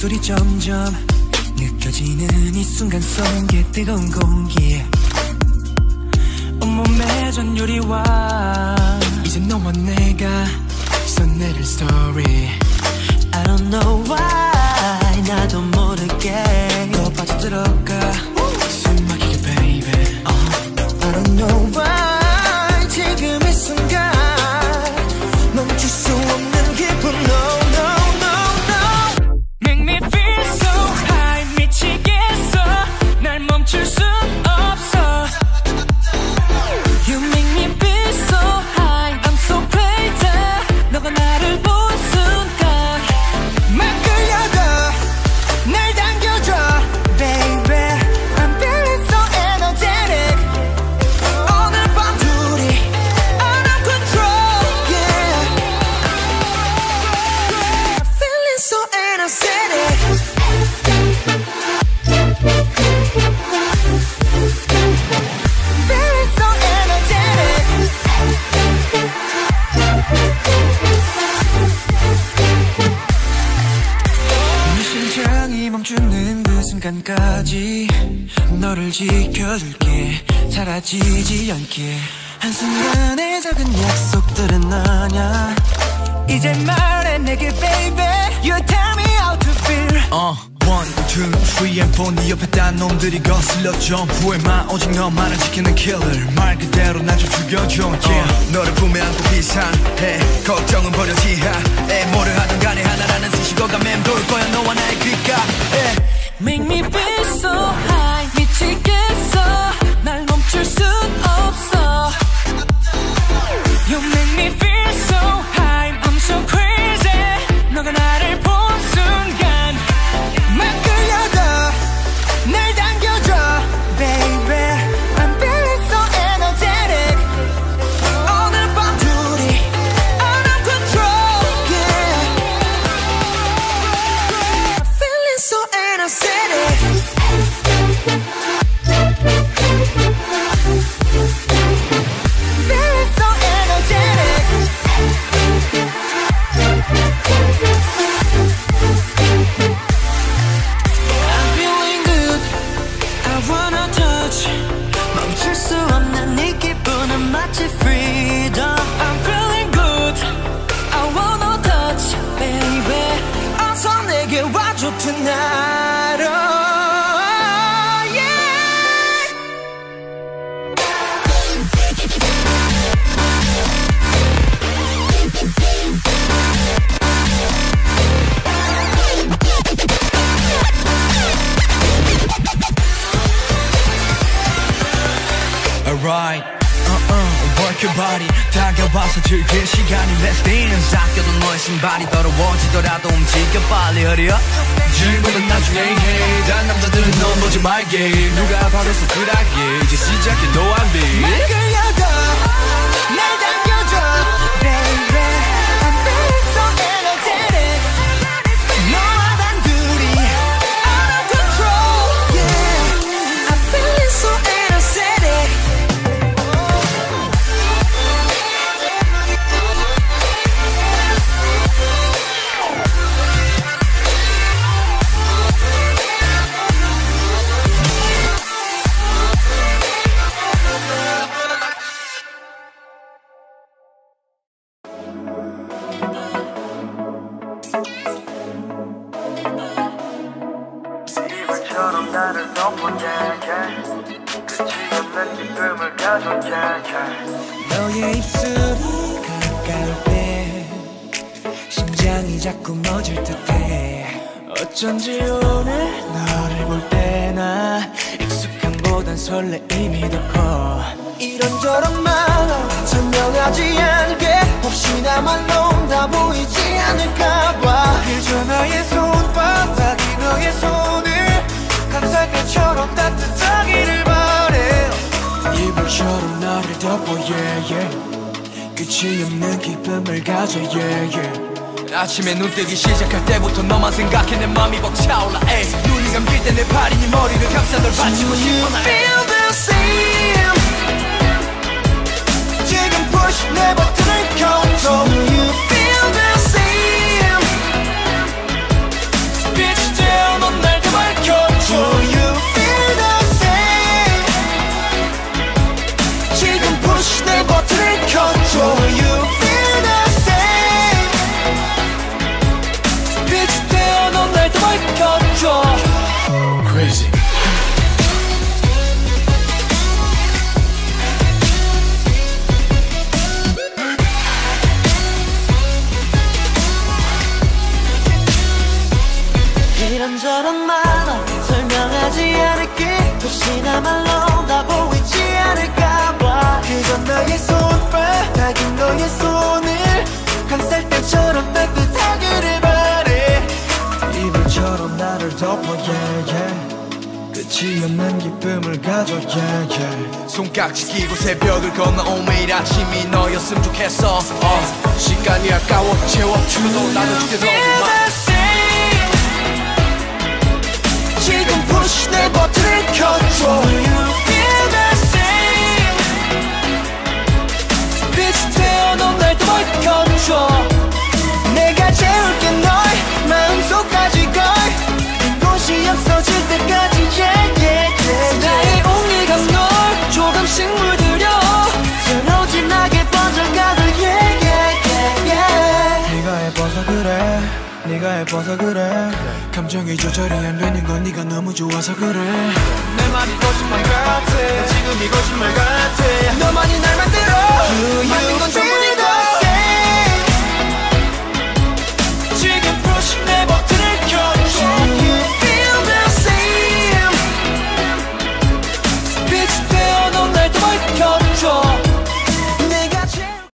목소리 점점 느껴지는 이 순간 속에 뜨거운 공기 온몸에 전율이와 이제 너와 내가 써내릴 story I don't know why 나도 모르게 너 빠져들어가 숨 막히게 baby I don't know why 지금 이 순간 멈출 수 없는 기분 no no no no Make me feel so high 미치겠어 날 멈출 순 없어 You make me feel so high I'm so crazy 너가 나를 본 순간 막 끌려가 날 당겨줘 baby I'm feeling so energetic 오늘 밤 둘이 out of control yeah I'm feeling so energetic feeling so energetic 내 심장이 멈추는 그 순간까지 너를 지켜줄게 사라지지 않게 한순간의 작은 약속들은 아냐 이제 말해 내게 baby You tell me how to feel 1, 2, 3 and 4 네 옆에 딴 놈들이 거슬러 점프해만 오직 너만을 지키는 killer 말 그대로 나 좀 죽여줘 yeah. 너를 품에 안고 비상해 걱정은 버려 지하에 뭐를 하든 간에 하나라는 수식어가 맴돌 거야 너와 나의 귓가에 Make me feel so high 미치겠어 날 멈출 순 없어 You make me feel so high I'm so crazy 너가 나를 본 순간 막 끌려가 날 당겨줘 baby I'm feeling so energetic 오늘 밤 둘이 out of control yeah I'm feeling so energetic feeling so energetic I'm feeling good I wanna touch 멈출 수 없는 이 기분은 마치 freedom I'm feeling good I wanna touch baby 어서 내게 와줘 tonight oh, yeah. Alright work your body 다가와서 즐길 시간이 Let's dance 아껴도 너의 신발이 더러워지더라도 움직여 빨리 hurry up 질문은 나중에 해 단 남자들은 넌 보지 말게 누가 봐도 씁쓸하게 이제 시작해 No I'm big 말 끌려가 날 당겨줘 baby I'm feeling so energetic 너와 난 둘이 out of control yeah I'm feeling so energetic 처럼 나를 덮어야 해 끝이 없는 기쁨을 가져야 해 너의 입술이 가까울 때 심장이 자꾸 멎을 듯해 어쩐지 오늘 너를 볼 때나 익숙함보단 설레임이 더 커 이런저런 말로 설명하지 않게 혹시나 말로 다 보이지 않을까봐 그저 나의 손바닥이 너의 손을 항상 내처럼 따뜻하기를 바래 이불처럼 나를 덮어 yeah, yeah. 끝이 없는 기쁨을 가져 yeah, yeah. 아침에 눈 뜨기 시작할 때부터 너만 생각해 내 맘이 벅차올라 에이. 눈이 감길 때 내 팔이 네 머리를 감싸 널 받치고 싶어 나 feel the same 지금 push 내 버튼을 control Do you feel the same 빛이 싶어 yeah yeah 끝이 없는 기쁨을 가져 yeah yeah 손깍지 끼고 새벽을 건너온 매일 아침이 너였으면 좋겠어 시간이 아까워 채워주도 나도 그게 너무 많아 지금 push 내 버튼을 켜줘 Will you feel the same 빛이 되어 넌 날 더 밝혀줘 내가 재울게 널 마음속까지 걸 곳이 없어질 때까지 yeah yeah yeah 나의 온기가 널 조금씩 물들여 서로 진하게 번져가도 yeah yeah yeah yeah 네가 예뻐서 그래 네가 예뻐서 그래 감정이 조절이 안 되는 건 네가 너무 좋아서 그래 내 말이 거짓말 같아 지금이 거짓말 같아 너만이 날 만들어 만든 건